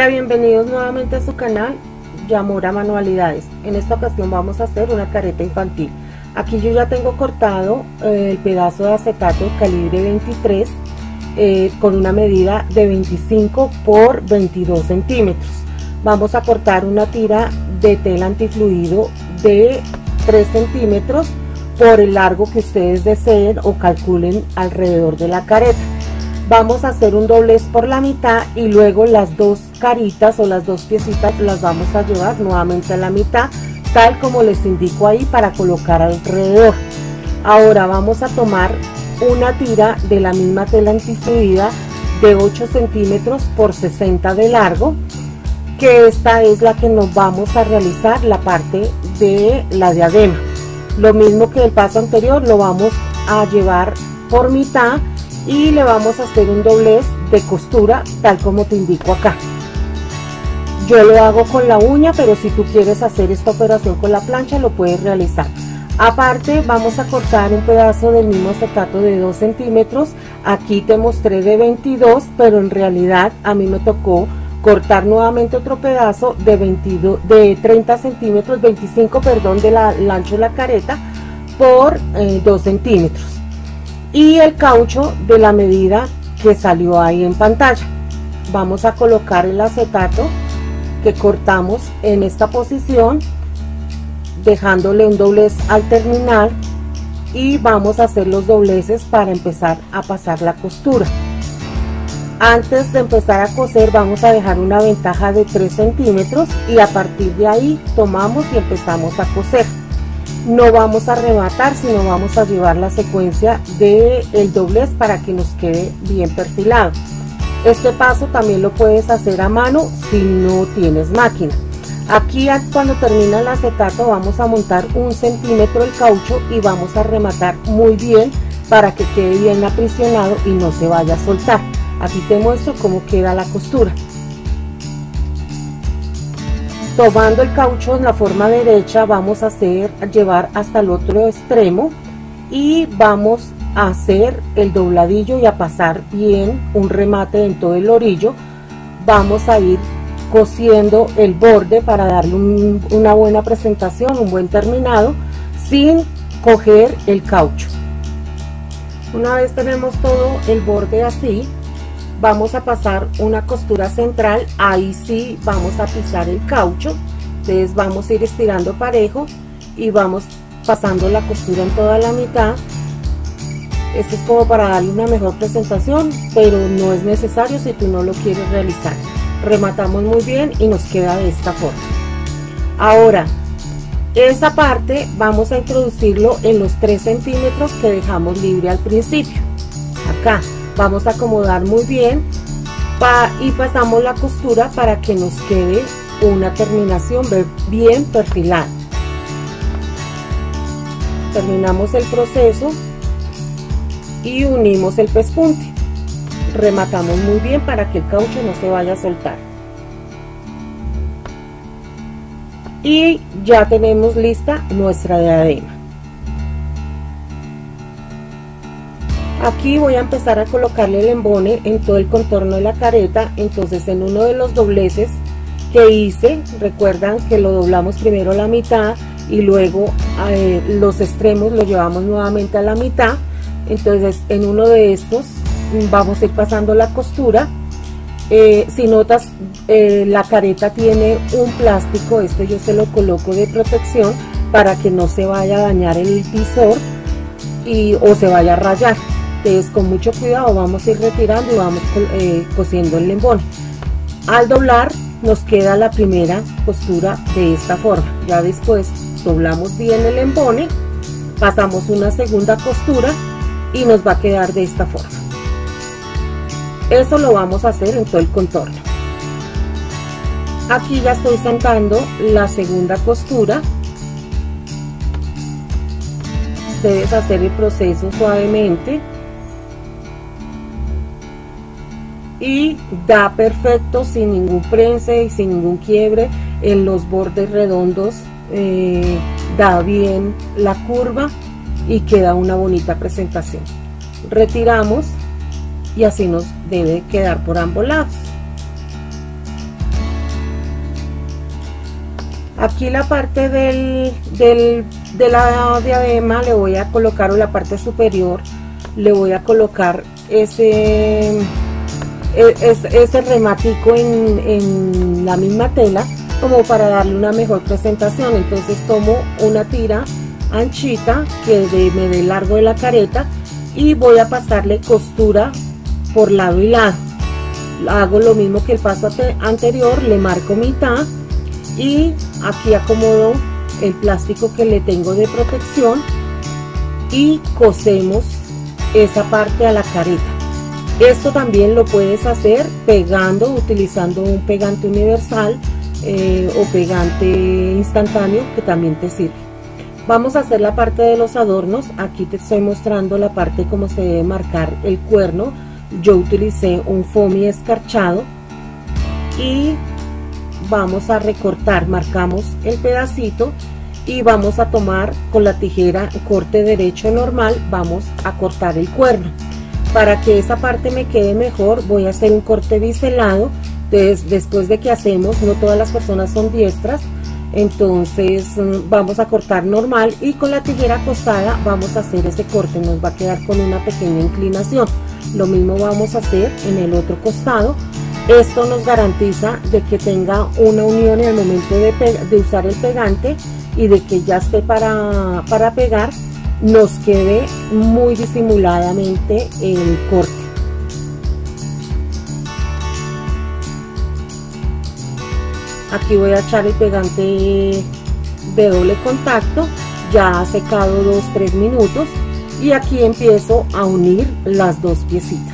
Hola, bienvenidos nuevamente a su canal Yamura Manualidades. En esta ocasión vamos a hacer una careta infantil. Aquí yo ya tengo cortado el pedazo de acetato calibre 23 con una medida de 25 por 22 centímetros. Vamos a cortar una tira de tela antifluido de 3 centímetros por el largo que ustedes deseen o calculen alrededor de la careta. Vamos a hacer un doblez por la mitad y luego las dos caritas o las dos piecitas las vamos a llevar nuevamente a la mitad, tal como les indico ahí, para colocar alrededor. Ahora vamos a tomar una tira de la misma tela antifluida de 8 centímetros por 60 de largo, que esta es la que nos vamos a realizar la parte de la diadema. Lo mismo que el paso anterior, lo vamos a llevar por mitad y le vamos a hacer un doblez de costura tal como te indico acá. Yo lo hago con la uña, pero si tú quieres hacer esta operación con la plancha lo puedes realizar. Aparte vamos a cortar un pedazo del mismo acetato de 2 centímetros. Aquí te mostré de 22, pero en realidad a mí me tocó cortar nuevamente otro pedazo de 30 centímetros, 25 perdón, del ancho de la careta por 2 centímetros. Y el caucho de la medida que salió ahí en pantalla. Vamos a colocar el acetato que cortamos en esta posición, dejándole un doblez al terminar, y vamos a hacer los dobleces para empezar a pasar la costura. Antes de empezar a coser vamos a dejar una ventaja de 3 centímetros y a partir de ahí tomamos y empezamos a coser. No vamos a rematar, sino vamos a llevar la secuencia del doblez para que nos quede bien perfilado. Este paso también lo puedes hacer a mano si no tienes máquina. Aquí cuando termina el acetato vamos a montar 1 centímetro el caucho y vamos a rematar muy bien para que quede bien aprisionado y no se vaya a soltar. Aquí te muestro cómo queda la costura. Tomando el caucho en la forma derecha vamos a llevar hasta el otro extremo y vamos a hacer el dobladillo y a pasar bien un remate en todo el orillo. Vamos a ir cosiendo el borde para darle una buena presentación, un buen terminado, sin coger el caucho. Una vez tenemos todo el borde así, vamos a pasar una costura central. Ahí sí vamos a pisar el caucho. Entonces vamos a ir estirando parejo y vamos pasando la costura en toda la mitad. Esto es como para darle una mejor presentación, pero no es necesario si tú no lo quieres realizar. Rematamos muy bien y nos queda de esta forma. Ahora esa parte vamos a introducirlo en los 3 centímetros que dejamos libre al principio. Acá vamos a acomodar muy bien y pasamos la costura para que nos quede una terminación bien perfilada. Terminamos el proceso y unimos el pespunte. Rematamos muy bien para que el caucho no se vaya a soltar. Y ya tenemos lista nuestra diadema. Aquí voy a empezar a colocarle el embone en todo el contorno de la careta. Entonces en uno de los dobleces que hice, recuerdan que lo doblamos primero a la mitad y luego los extremos lo llevamos nuevamente a la mitad. Entonces en uno de estos vamos a ir pasando la costura. Si notas, la careta tiene un plástico, este yo se lo coloco de protección para que no se vaya a dañar el visor o se vaya a rayar. Entonces con mucho cuidado vamos a ir retirando y vamos cosiendo el embone. Al doblar nos queda la primera costura de esta forma. Ya después doblamos bien el embone, pasamos una segunda costura y nos va a quedar de esta forma. Eso lo vamos a hacer en todo el contorno. Aquí ya estoy sentando la segunda costura. Debes hacer el proceso suavemente y da perfecto, sin ningún prense y sin ningún quiebre en los bordes redondos. Da bien la curva y queda una bonita presentación. Retiramos y así nos debe quedar por ambos lados. Aquí la parte de la diadema le voy a colocar, o la parte superior, le voy a colocar ese rematico en la misma tela, como para darle una mejor presentación. Entonces tomo una tira anchita que me dé largo de la careta y voy a pasarle costura por lado y lado. Hago lo mismo que el paso anterior, le marco mitad y aquí acomodo el plástico que le tengo de protección y cosemos esa parte a la careta. Esto también lo puedes hacer pegando, utilizando un pegante universal o pegante instantáneo, que también te sirve. Vamos a hacer la parte de los adornos. Aquí te estoy mostrando la parte como se debe marcar el cuerno. Yo utilicé un foamy escarchado y vamos a recortar, marcamos el pedacito y vamos a tomar con la tijera corte derecho normal, vamos a cortar el cuerno. Para que esa parte me quede mejor voy a hacer un corte biselado. Entonces, después de que hacemos, no todas las personas son diestras, entonces vamos a cortar normal y con la tijera acostada vamos a hacer ese corte, nos va a quedar con una pequeña inclinación. Lo mismo vamos a hacer en el otro costado. Esto nos garantiza de que tenga una unión en el momento de usar el pegante y de que ya esté para pegar, nos quede muy disimuladamente el corte. Aquí voy a echar el pegante de doble contacto, ya ha secado 2-3 minutos, y aquí empiezo a unir las dos piecitas.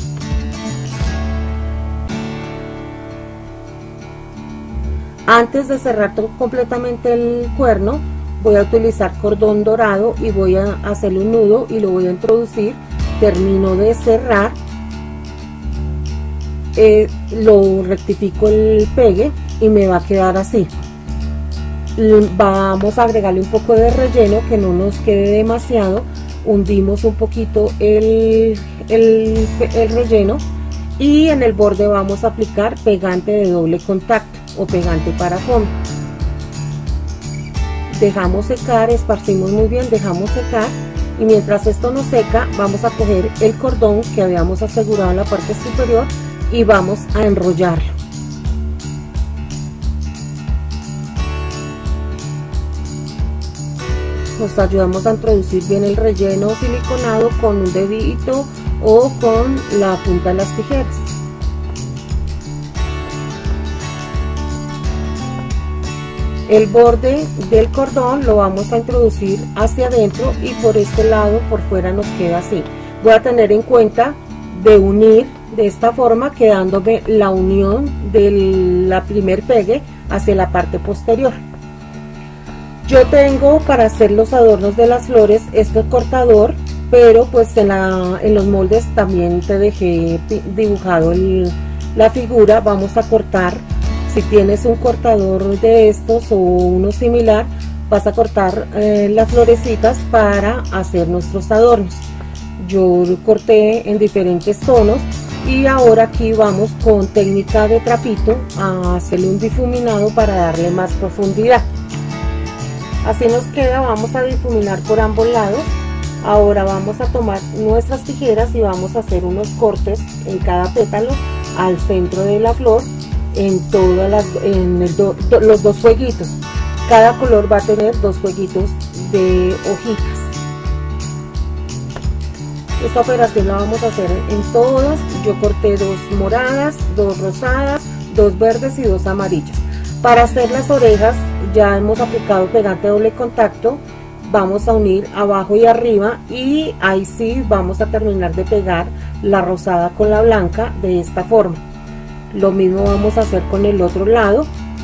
Antes de cerrar completamente el cuerno, voy a utilizar cordón dorado y voy a hacerle un nudo y lo voy a introducir. Termino de cerrar, lo rectifico el pegue y me va a quedar así. Vamos a agregarle un poco de relleno que no nos quede demasiado. Hundimos un poquito el relleno y en el borde vamos a aplicar pegante de doble contacto o pegante para fondo. Dejamos secar, esparcimos muy bien, dejamos secar, y mientras esto nos seca vamos a coger el cordón que habíamos asegurado en la parte superior y vamos a enrollarlo. Nos ayudamos a introducir bien el relleno siliconado con un dedito o con la punta de las tijeras. El borde del cordón lo vamos a introducir hacia adentro y por este lado por fuera nos queda así. Voy a tener en cuenta de unir de esta forma, quedándome la unión de la primer pegue hacia la parte posterior. Yo tengo para hacer los adornos de las flores este cortador, pero pues en los moldes también te dejé dibujado la figura. Vamos a cortar. Si tienes un cortador de estos o uno similar, vas a cortar las florecitas para hacer nuestros adornos. Yo corté en diferentes tonos y ahora aquí vamos con técnica de trapito a hacerle un difuminado para darle más profundidad. Así nos queda. Vamos a difuminar por ambos lados. Ahora vamos a tomar nuestras tijeras y vamos a hacer unos cortes en cada pétalo al centro de la flor, en los dos jueguitos. Cada color va a tener dos jueguitos de hojitas. Esta operación la vamos a hacer en todas. Yo corté 2 moradas, 2 rosadas, 2 verdes y 2 amarillas. Para hacer las orejas ya hemos aplicado pegante doble contacto. Vamos a unir abajo y arriba y ahí sí vamos a terminar de pegar la rosada con la blanca de esta forma. Lo mismo vamos a hacer con el otro lado.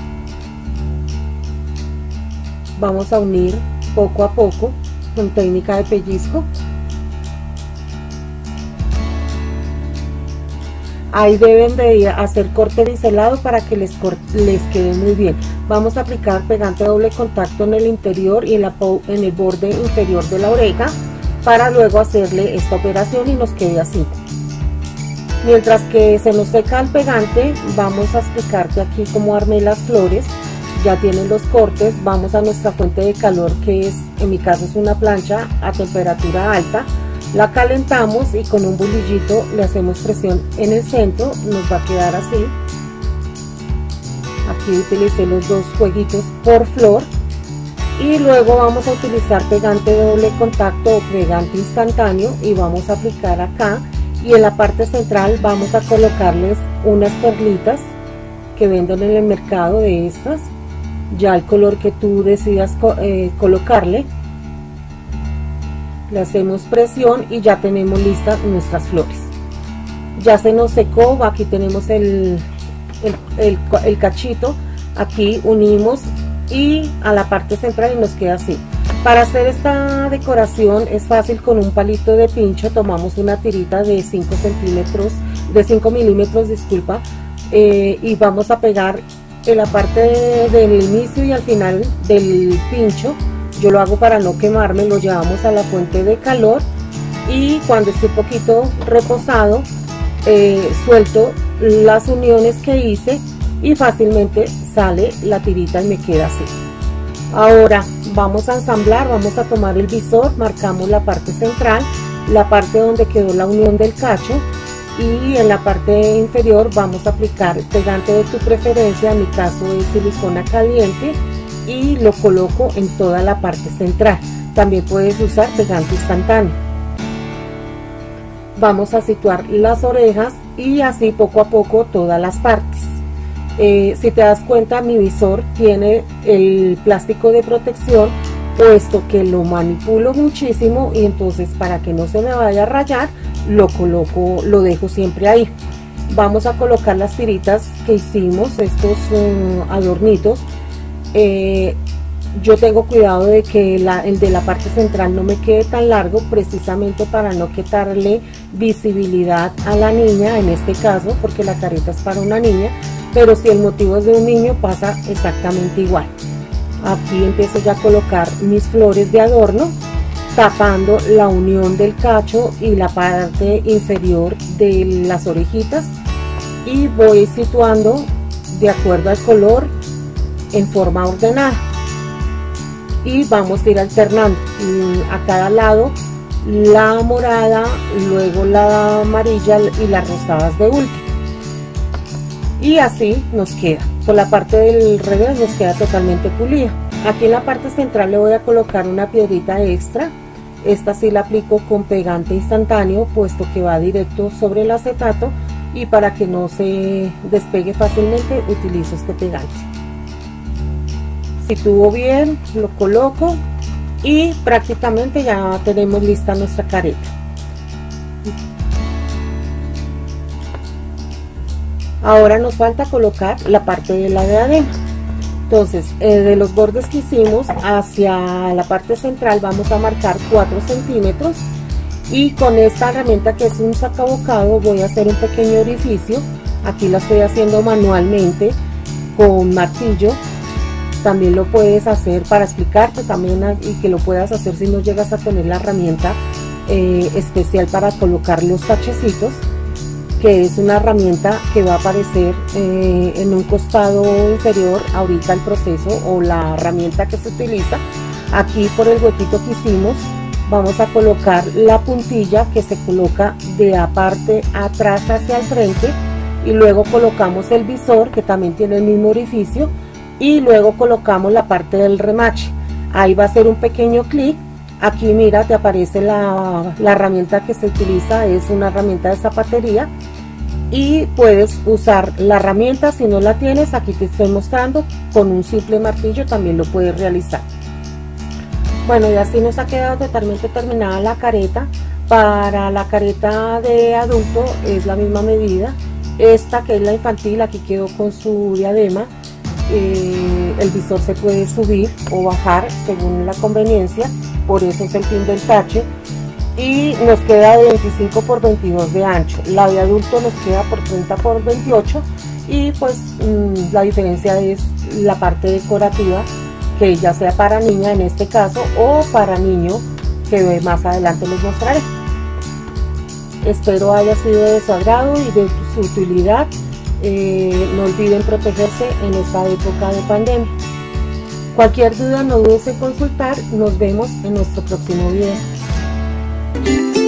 Vamos a unir poco a poco con técnica de pellizco. Ahí deben de hacer corte biselado para que les quede muy bien. Vamos a aplicar pegante doble contacto en el interior y en el borde inferior de la oreja para luego hacerle esta operación y nos quede así. Mientras que se nos seca el pegante, vamos a explicarte aquí cómo armé las flores. ya tienen los cortes. Vamos a nuestra fuente de calor, que es, en mi caso es una plancha a temperatura alta. La calentamos y con un bulillito le hacemos presión en el centro, nos va a quedar así. Aquí utilicé los dos jueguitos por flor. Y luego vamos a utilizar pegante de doble contacto o pegante instantáneo y vamos a aplicar acá, y en la parte central vamos a colocarles unas perlitas que venden en el mercado, de estas, ya el color que tú decidas colocarle. Le hacemos presión y ya tenemos listas nuestras flores. Ya se nos secó, aquí tenemos el cachito, aquí unimos y a la parte central y nos queda así. Para hacer esta decoración es fácil. Con un palito de pincho tomamos una tirita de 5 milímetros, disculpa, y vamos a pegar en la parte del inicio y al final del pincho. Yo lo hago para no quemarme. Lo llevamos a la fuente de calor y cuando esté un poquito reposado, suelto las uniones que hice y fácilmente sale la tirita y me queda así. Ahora vamos a ensamblar. Vamos a tomar el visor, marcamos la parte central, la parte donde quedó la unión del cacho, y en la parte inferior vamos a aplicar pegante de tu preferencia. En mi caso es silicona caliente y lo coloco en toda la parte central. También puedes usar pegante instantáneo. Vamos a situar las orejas y así poco a poco todas las partes. Si te das cuenta, mi visor tiene el plástico de protección, puesto que lo manipulo muchísimo, y entonces para que no se me vaya a rayar lo coloco, lo dejo siempre ahí. Vamos a colocar las tiritas que hicimos, estos adornitos. Yo tengo cuidado de que el de la parte central no me quede tan largo, precisamente para no quitarle visibilidad a la niña, en este caso, porque la careta es para una niña, pero si el motivo es de un niño pasa exactamente igual. Aquí empiezo ya a colocar mis flores de adorno, tapando la unión del cacho y la parte inferior de las orejitas, y voy situando de acuerdo al color en forma ordenada, y vamos a ir alternando a cada lado la morada, luego la amarilla y las rosadas de último, y así nos queda. Por la parte del revés nos queda totalmente pulida. Aquí en la parte central le voy a colocar una piedrita extra. Esta sí la aplico con pegante instantáneo, puesto que va directo sobre el acetato, y para que no se despegue fácilmente utilizo este pegante. Sitúo bien, lo coloco y prácticamente ya tenemos lista nuestra careta. Ahora nos falta colocar la parte de la diadema. Entonces, de los bordes que hicimos hacia la parte central vamos a marcar 4 centímetros, y con esta herramienta, que es un sacabocado, voy a hacer un pequeño orificio. Aquí lo estoy haciendo manualmente con martillo. También lo puedes hacer, para explicarte también, y que lo puedas hacer si no llegas a tener la herramienta especial para colocar los tachecitos, que es una herramienta que va a aparecer en un costado inferior ahorita el proceso, o la herramienta que se utiliza. Aquí por el huequito que hicimos vamos a colocar la puntilla, que se coloca de la parte atrás hacia el frente, y luego colocamos el visor, que también tiene el mismo orificio, y luego colocamos la parte del remache. Ahí va a ser un pequeño clic. Aquí mira, te aparece la herramienta que se utiliza, es una herramienta de zapatería, y puedes usar la herramienta. Si no la tienes, aquí te estoy mostrando, con un simple martillo también lo puedes realizar. Bueno, y así nos ha quedado totalmente terminada la careta. Para la careta de adulto es la misma medida. Esta, que es la infantil, aquí quedó con su diadema. El visor se puede subir o bajar según la conveniencia, por eso es el fin del tache, y nos queda de 25 por 22 de ancho. La de adulto nos queda por 30 por 28, y pues la diferencia es la parte decorativa, que ya sea para niña en este caso, o para niño, que más adelante les mostraré. Espero haya sido de su agrado y de su utilidad. No olviden protegerse en esta época de pandemia. Cualquier duda no dudes en consultar. Nos vemos en nuestro próximo video.